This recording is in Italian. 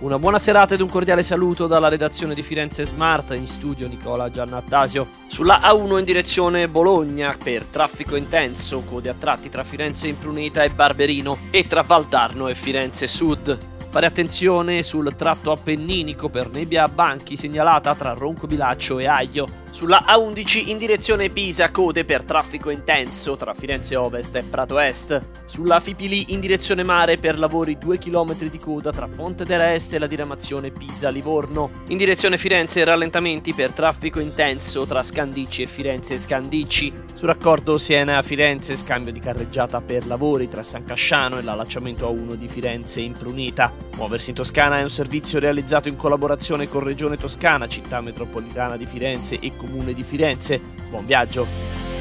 Una buona serata ed un cordiale saluto dalla redazione di Firenze Smart, in studio Nicola Giannattasio. Sulla A1 in direzione Bologna per traffico intenso, code a tratti tra Firenze Impruneta e Barberino e tra Valdarno e Firenze Sud. Fare attenzione sul tratto appenninico per nebbia a banchi segnalata tra Roncobilaccio e Aglio. Sulla A11 in direzione Pisa, code per traffico intenso tra Firenze Ovest e Prato Est. Sulla Fipili in direzione mare per lavori 2 km di coda tra Pontedera Est e la diramazione Pisa-Livorno. In direzione Firenze rallentamenti per traffico intenso tra Scandicci e Firenze Scandicci. Sul raccordo Siena-Firenze scambio di carreggiata per lavori tra San Casciano e l'allacciamento A1 di Firenze Impruneta. Muoversi in Toscana è un servizio realizzato in collaborazione con Regione Toscana, Città Metropolitana di Firenze e Comune di Firenze. Buon viaggio!